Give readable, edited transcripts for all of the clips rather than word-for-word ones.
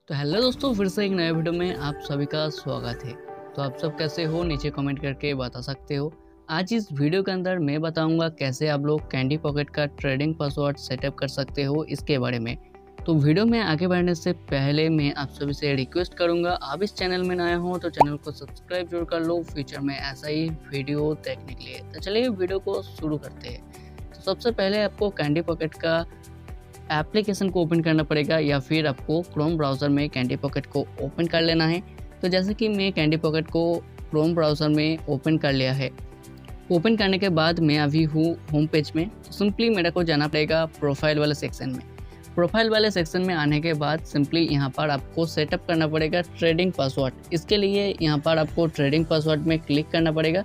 तो हेलो दोस्तों, फिर से एक नए वीडियो में आप सभी का स्वागत है। तो आप सब कैसे हो, नीचे कमेंट करके बता सकते हो। आज इस वीडियो के अंदर मैं बताऊंगा कैसे आप लोग कैंडी पॉकेट का ट्रेडिंग पासवर्ड सेटअप कर सकते हो, इसके बारे में। तो वीडियो में आगे बढ़ने से पहले मैं आप सभी से रिक्वेस्ट करूंगा, आप इस चैनल में नए हो तो चैनल को सब्सक्राइब जरूर कर लो फ्यूचर में ऐसा ही वीडियो देखने के लिए। तो चलिए वीडियो को शुरू करते हैं। तो सबसे पहले आपको कैंडी पॉकेट का एप्लीकेशन को ओपन करना पड़ेगा या फिर आपको क्रोम ब्राउज़र में कैंडी पॉकेट को ओपन कर लेना है। तो जैसे कि मैं कैंडी पॉकेट को क्रोम ब्राउज़र में ओपन कर लिया है। ओपन करने के बाद मैं अभी हूँ होम पेज में। तो सिंपली मेरे को जाना पड़ेगा प्रोफाइल वाले सेक्शन में। प्रोफाइल वाले सेक्शन में आने के बाद सिंपली यहाँ पर आपको सेटअप करना पड़ेगा ट्रेडिंग पासवर्ड। इसके लिए यहाँ पर आपको ट्रेडिंग पासवर्ड में क्लिक करना पड़ेगा।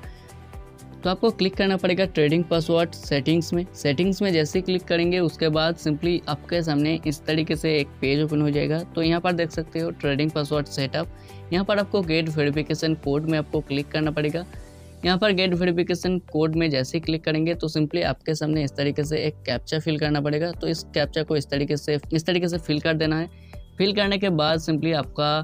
तो आपको क्लिक करना पड़ेगा ट्रेडिंग पासवर्ड सेटिंग्स में। सेटिंग्स में जैसे ही क्लिक करेंगे उसके बाद सिंपली आपके सामने इस तरीके से एक पेज ओपन हो जाएगा। तो यहाँ पर देख सकते हो ट्रेडिंग पासवर्ड सेटअप। यहाँ पर आपको गेट वेरिफिकेशन कोड में आपको क्लिक करना पड़ेगा। यहाँ पर गेट वेरिफिकेशन कोड में जैसे ही क्लिक करेंगे तो सिंपली आपके सामने इस तरीके से एक कैप्चा फिल करना पड़ेगा। तो इस कैप्चा को इस तरीके से फिल कर देना है। फिल करने के बाद सिंपली आपका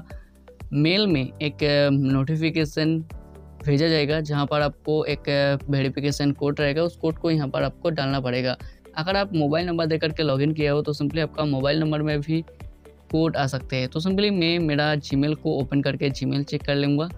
मेल में एक नोटिफिकेशन भेजा जाएगा जहां पर आपको एक वेरिफिकेशन कोड रहेगा। उस कोड को यहां पर आपको डालना पड़ेगा। अगर आप मोबाइल नंबर देकर के लॉगिन किया हो तो सिंपली आपका मोबाइल नंबर में भी कोड आ सकते हैं। तो सिंपली मैं मेरा जीमेल को ओपन करके जीमेल चेक कर लूँगा।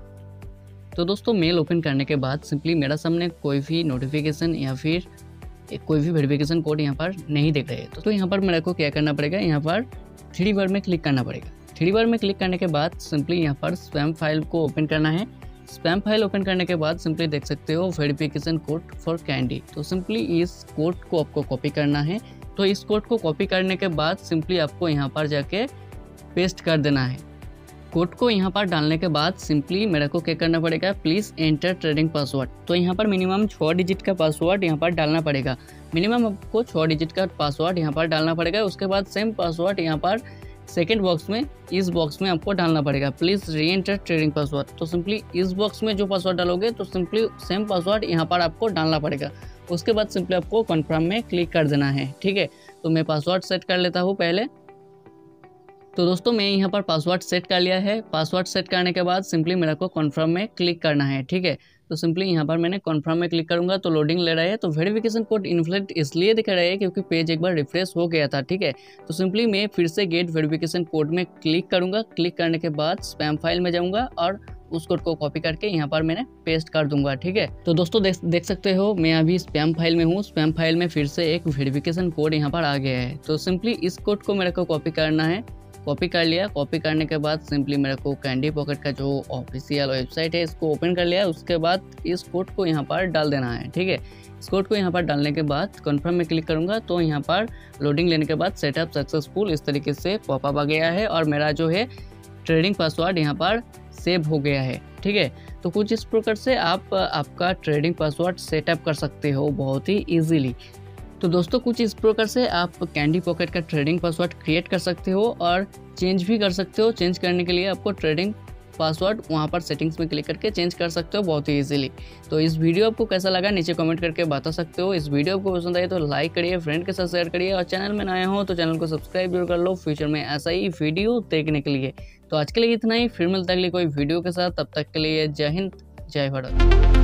तो दोस्तों, मेल ओपन करने के बाद सिंपली मेरा सामने कोई भी नोटिफिकेशन या फिर कोई भी वेरिफिकेशन कोड यहाँ पर नहीं दिख रहे हैं। तो यहाँ पर मेरे को क्या करना पड़ेगा, यहाँ पर 3D बार में क्लिक करना पड़ेगा। 3D बार में क्लिक करने के बाद सिंपली यहाँ पर स्पैम फाइल को ओपन करना है। स्पैम फाइल ओपन करने के बाद सिंपली देख सकते हो वेरिफिकेशन कोड फॉर कैंडी। तो सिंपली इस कोड को आपको कॉपी करना है। तो इस कोड को कॉपी करने के बाद सिंपली आपको यहाँ पर जाके पेस्ट कर देना है। कोड को यहाँ पर डालने के बाद सिंपली मेरे को क्या करना पड़ेगा, प्लीज़ एंटर ट्रेडिंग पासवर्ड। तो यहाँ पर मिनिमम 6 डिजिट का पासवर्ड यहाँ पर डालना पड़ेगा। मिनिमम आपको 6 डिजिट का पासवर्ड यहाँ पर डालना पड़ेगा। उसके बाद सेम पासवर्ड यहाँ पर सेकेंड बॉक्स में, इस बॉक्स में आपको डालना पड़ेगा, please re enter trading password. तो सिंपली इस बॉक्स में जो पासवर्ड डालोगे तो सिंपली सेम पासवर्ड यहाँ पर आपको डालना पड़ेगा। उसके बाद सिंपली आपको कन्फर्म में क्लिक कर देना है। ठीक है, तो मैं पासवर्ड सेट कर लेता हूँ पहले। तो दोस्तों, मैं यहाँ पर पासवर्ड सेट कर लिया है। पासवर्ड सेट करने के बाद सिंपली मेरे को कन्फर्म में क्लिक करना है। ठीक है, तो सिंपली यहाँ पर मैंने कन्फर्म में क्लिक करूँगा तो लोडिंग ले रहा है। तो वेरिफिकेशन कोड इनवैलिड इसलिए दिखा रहा है क्योंकि पेज एक बार रिफ्रेश हो गया था। ठीक है, तो सिंपली मैं फिर से गेट वेरिफिकेशन कोड में क्लिक करूँगा। क्लिक करने के बाद स्पैम फाइल में जाऊँगा और उस कोड को कॉपी करके यहाँ पर मैंने पेस्ट कर दूंगा। ठीक है, तो दोस्तों देख सकते हो मैं अभी स्पैम फाइल में हूँ। स्पैम फाइल में फिर से एक वेरिफिकेशन कोड यहाँ पर आ गया है। तो सिंपली इस कोड को मेरे को कॉपी करना है। कॉपी कर लिया। कॉपी करने के बाद सिंपली मेरे को कैंडी पॉकेट का जो ऑफिशियल वेबसाइट है इसको ओपन कर लिया। उसके बाद इस कोड को यहाँ पर डाल देना है। ठीक है, इस कोड को यहाँ पर डालने के बाद कन्फर्म में क्लिक करूँगा तो यहाँ पर लोडिंग लेने के बाद सेटअप सक्सेसफुल इस तरीके से पॉपअप आ गया है और मेरा जो है ट्रेडिंग पासवर्ड यहाँ पर सेव हो गया है। ठीक है, तो कुछ इस प्रकार से आप आपका ट्रेडिंग पासवर्ड सेटअप कर सकते हो बहुत ही ईजीली। तो दोस्तों, कुछ इस प्रकार से आप कैंडी पॉकेट का ट्रेडिंग पासवर्ड क्रिएट कर सकते हो और चेंज भी कर सकते हो। चेंज करने के लिए आपको ट्रेडिंग पासवर्ड वहाँ पर सेटिंग्स में क्लिक करके चेंज कर सकते हो बहुत ही इजीली। तो इस वीडियो आपको कैसा लगा नीचे कमेंट करके बता सकते हो। इस वीडियो आपको पसंद आए तो लाइक करिए, फ्रेंड के साथ शेयर करिए और चैनल में नए हो तो चैनल को सब्सक्राइब जरूर कर लो फ्यूचर में ऐसा ही वीडियो देखने के लिए। तो आज के लिए इतना ही, फिर मिलता है अगली कोई वीडियो के साथ। तब तक के लिए जय हिंद, जय भारत।